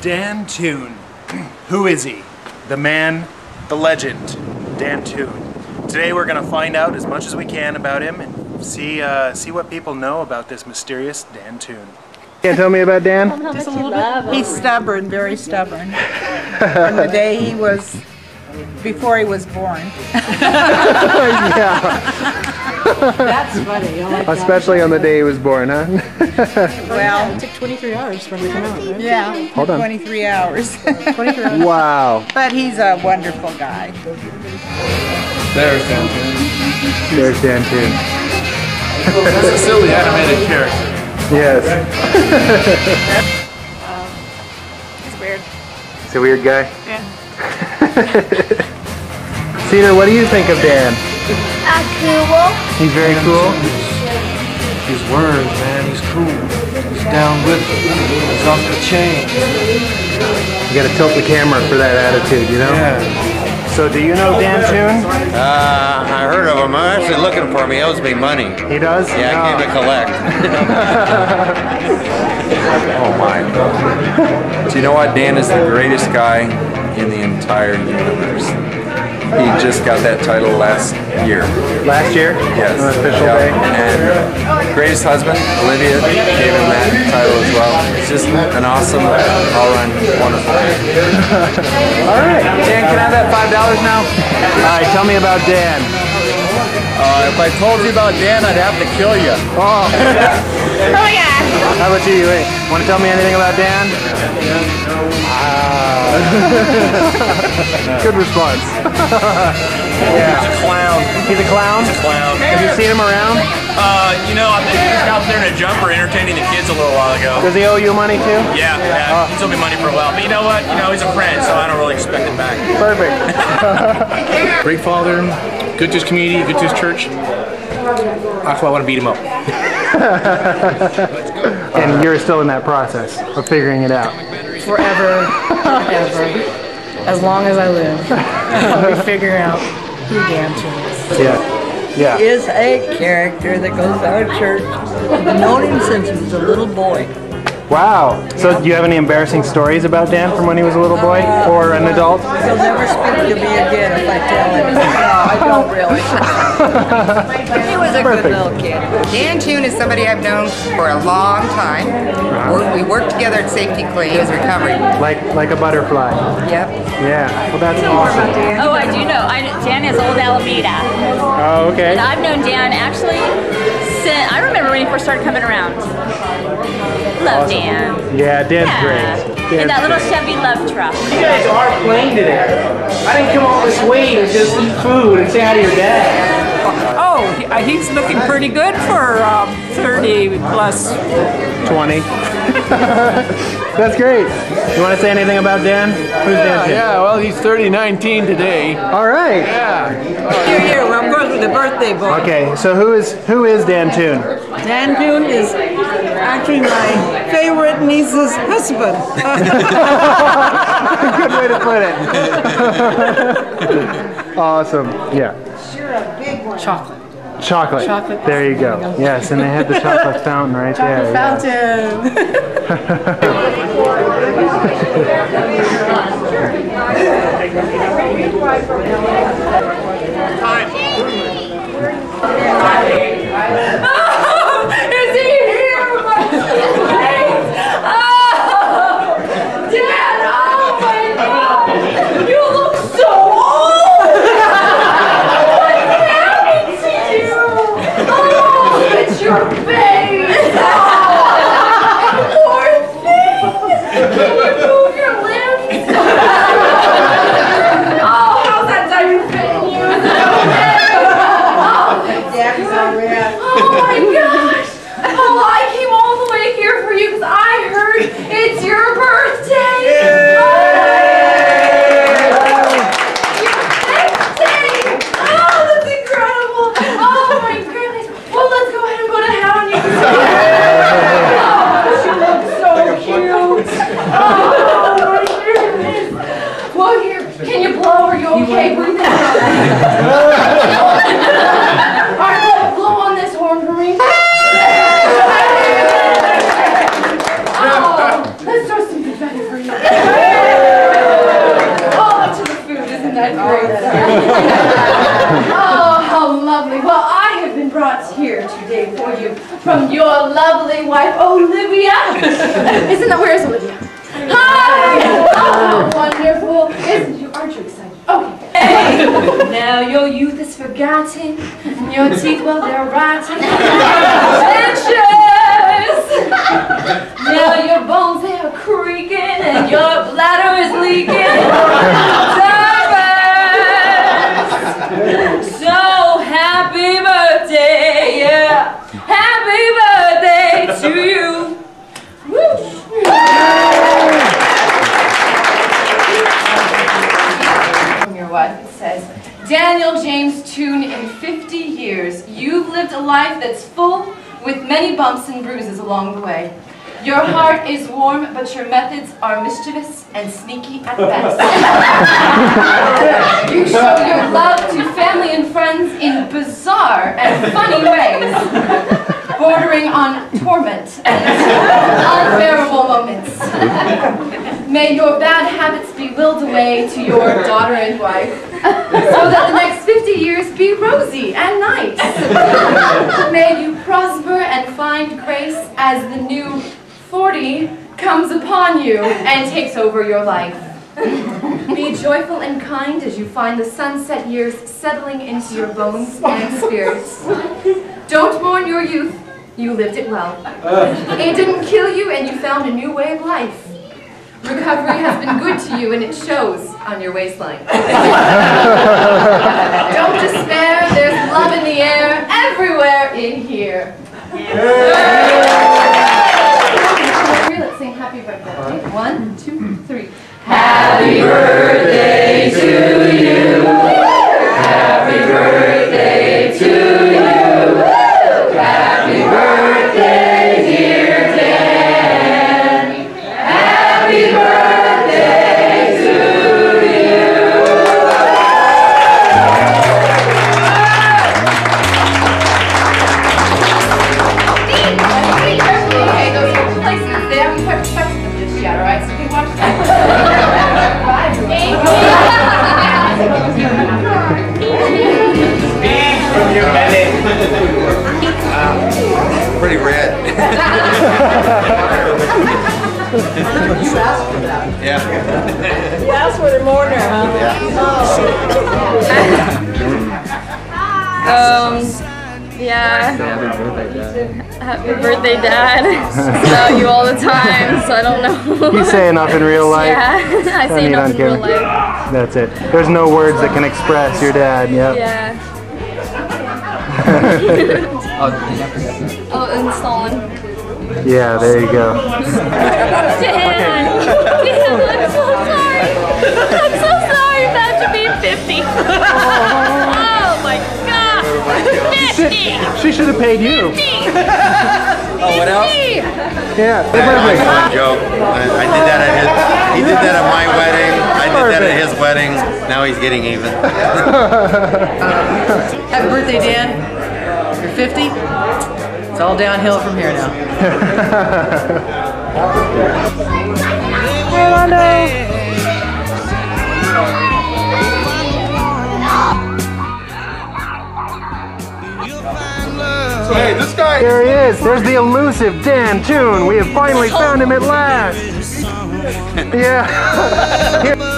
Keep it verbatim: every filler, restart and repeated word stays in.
Lam-Toone. Who is he? The man, the legend, Lam-Toone. Today we're going to find out as much as we can about him and see uh, see what people know about this mysterious Lam-Toone. Can't tell me about Dan? Just a little bit. He's stubborn, very stubborn. From the day he was, before he was born. Yeah. That's funny. I like Especially that. on the day he was born, huh? Well, It took twenty-three hours for him to come out, right? yeah, Hold on. twenty-three hours. twenty-three hours. Wow. But he's a wonderful guy. There's Lam-Toone. There's Lam-Toone. That's a silly animated character. Yes. He's weird. He's a weird guy. Yeah. Cedar, what do you think of Dan? Uh, cool. He's very cool. His words, man, he's cool. He's down with it. He's off the chain. You gotta tilt the camera for that attitude, you know? Yeah. So do you know Lam-Toone? Uh, I heard of him. I'm actually looking for him. He owes me money. He does? Yeah, I came to collect. Oh my. Do you know what? Dan is the greatest guy in the entire universe. He just got that title last year. Last year? Yes. On official Yep. day? And greatest husband, Olivia, gave him that title as well. It's just an awesome, all-around, wonderful man. All right. Dan, can I have that five dollars now? All right, tell me about Dan. Uh, if I told you about Dan, I'd have to kill you. Oh. Oh my god. How about you? Wait, want to tell me anything about Dan? Ah. Good response. Yeah. He's a clown. He's a clown? He's a clown. Have you seen him around? Uh, you know, I think he was out there in a jumper entertaining the kids a little while ago. Does he owe you money too? Yeah, yeah, he's owed me money for a while. But you know what? You know, he's a friend, so I don't really expect it back. Perfect. Great father, good to his community, good to his church. That's why I want to beat him up. And you're still in that process of figuring it out. Forever, forever. As long as I live, I'll be figuring out who Lam-Toone is. Yeah. Yeah. He is a character that goes to our church. I've known him since he was a little boy. Wow. So do you have any embarrassing stories about Dan from when he was a little boy or an adult? He'll never speak to me again if I tell him. No, I don't really. He was a Perfect. good little kid. Lam-Toone is somebody I've known for a long time. Uh-huh. We worked together at Safety Clean. He was recovering. Like like a butterfly. Yep. Yeah. Well, that's awesome. Oh, I do know. I, Dan is old Alameda. Oh, okay. And I've known Dan actually since, I remember when he first started coming around. Love Dan. Yeah, Dan's Yeah. great. In Dan's that little great. Chevy love truck. You guys are playing today. I didn't come all this way to just eat food and say hi to your dad. Oh, he- uh, he's looking pretty good for um, thirty plus. twenty. That's great. You want to say anything about Dan? Who's Dan? Yeah, well, he's thirty nineteen today. All right. Here, here, I'm going with the birthday boy. Okay, so who is who is Lam-Toone? Lam-Toone is actually my favorite niece's husband. Good way to put it. Awesome. Yeah. Chocolate. Chocolate. Chocolate. There you go. Yes, and they had the chocolate fountain right Chocolate there. yeah. Oh, is he here? Oh, Dad, oh my God. You look so old. What's happening to you? Oh, it's your face. Oh, poor thing. Can you move your limbs? Oh, how's that diaper fitting you? Oh my gosh! Oh, I came all the way here for you because I heard it's your birthday! Yay! Your birthday! Oh, that's incredible! Oh my goodness! Well, let's go ahead and go to hell and you can see it. Oh, she looks so cute! Oh my goodness! Well, here, can you blow? Are you okay? Breathe in. Alright, blow on this horn for me. Oh, let's throw some confetti for you. That's great. Oh, how lovely. Well, I have been brought here today for you from your lovely wife, Olivia. Isn't that, where is Olivia? Hi! Oh, how wonderful. Isn't you, aren't you excited? Okay. Hey, now your youth is forgotten, and your teeth, well, they're rotten. Dentures! Now your bones, they are creaking, and your bladder is leaking. Diapers! So happy birthday, yeah. Happy birthday to you. Woo! Your wife, it says, Daniel James Toone, in fifty years, you've lived a life that's full with many bumps and bruises along the way. Your heart is warm, but your methods are mischievous and sneaky at best. You show your love to family and friends in bizarre and funny ways, bordering on torment and unbearable moments. May your bad habits be willed away to your daughter and wife, so that the next fifty years be rosy and nice. May you prosper and find grace as the new forty comes upon you and takes over your life. Be joyful and kind as you find the sunset years settling into your bones and spirits. Don't mourn your youth, you lived it well. It didn't kill you and you found a new way of life. Recovery has been good to you and it shows on your waistline. Don't despair, there's love in the air, everywhere in here. Let's sing happy birthday. One, two, three. Happy birthday to you. Happy birthday to you. Happy birthday, dear Dan. Happy birthday to you. Okay, those are places, they haven't quite perfected them just yet, alright? So you watch that. Bye. Thank Wow. Pretty red. You asked for that. Yeah. You asked for the mourner, huh? Yeah. Um, yeah. Happy birthday, Dad. About you all the time, so I don't know. You say enough in real life. Yeah, I say mean, enough I'm in real kidding. life. That's it. There's no words that can express your dad. Yep. Yeah. Oh, and Stalin. Yeah, there you go. Dan! Dan, I'm so sorry. I'm so sorry about you being fifty. Oh my God. fifty! She should have paid you. Oh, what else? Yeah. One joke. I, I did that at his. He did that at my wedding. I did that at his wedding. Now he's getting even. Happy birthday, Dan. You're fifty. It's all downhill from here now. So hey, this guy. There he is. There's the elusive Dan Toone. We have finally found him at last. Yeah. Here.